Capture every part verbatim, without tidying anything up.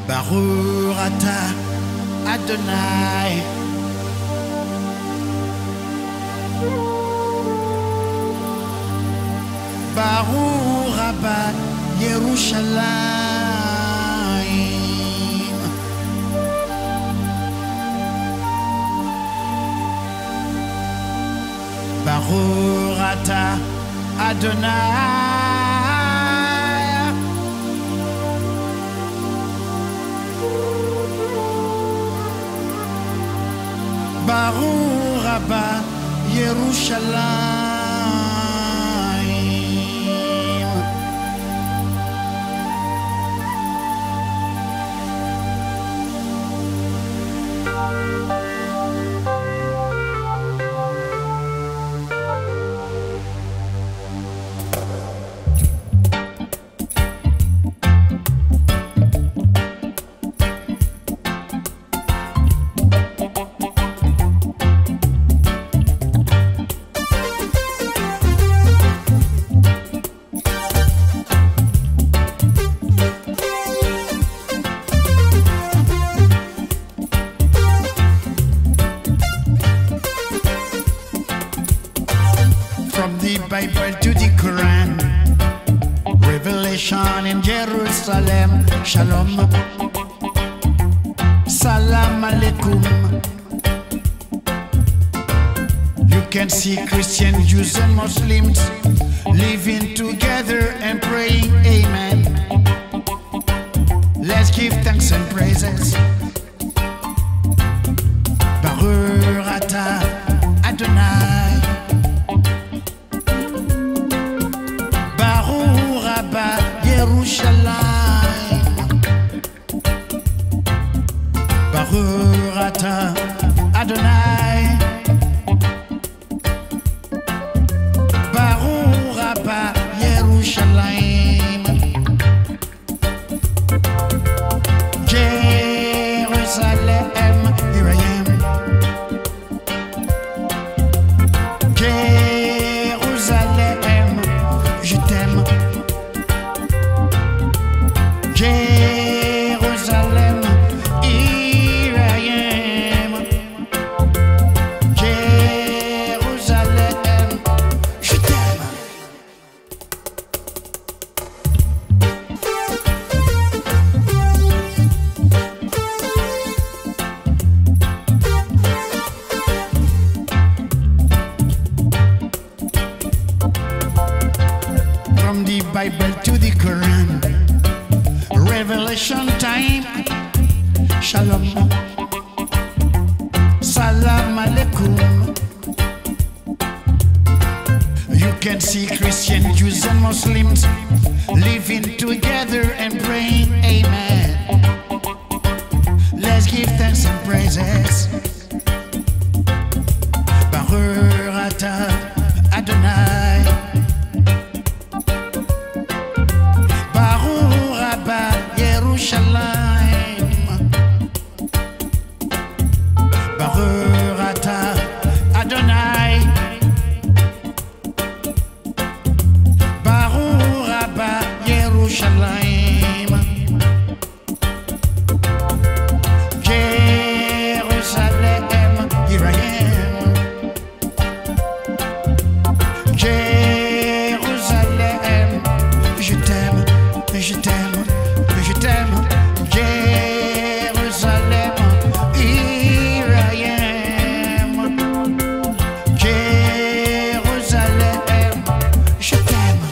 Baruch ata Adonai. Baruch Rabba Jérusalem. Baruch ata Adonai. Baruch Rabba Jérusalem. Bible to the Quran, Revelation in Jerusalem, Shalom, Salam Alaikum. You can see Christians, Jews and Muslims living together and praying Amen. Let's give thanks and praises. Baruch ata Adonai. Jérusalem. Baruch ata Adonai. Baruch Rabba Jérusalem. Jérusalem, here I am. Jérusalem, je t'aime. Jérusalem, here I am. Jérusalem, je t'aime. From the Bible to the Quran, Revelation time, Shalom, Salam Alaikum. You can see Christians, Jews and Muslims living together and praying Amen. Let's give thanks and praises. Baruch ata Adonai. Baruch Rabba Jérusalem. Baruch ata Adonai. Baruch Rabba Jérusalem. Jérusalem, here I am. Jérusalem, je t'aime, je t'aime, je t'aime. Jérusalem, here I am. Jérusalem, je t'aime.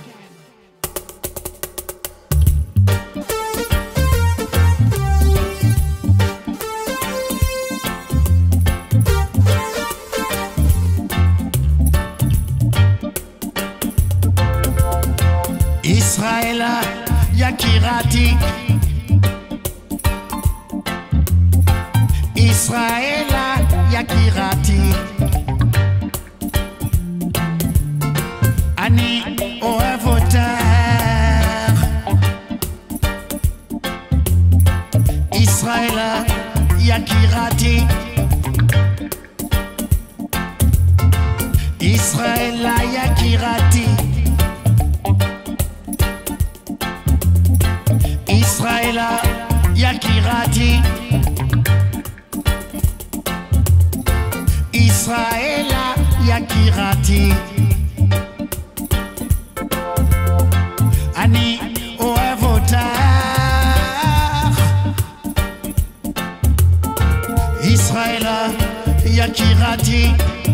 Israël, Yakirati. Israël, Yakirati. Ani Oevotar. Israël, Yakirati. Israël, Yakirati. Israël, Yakirati Israela Yakirati Ani Oevotar Israela Yakirati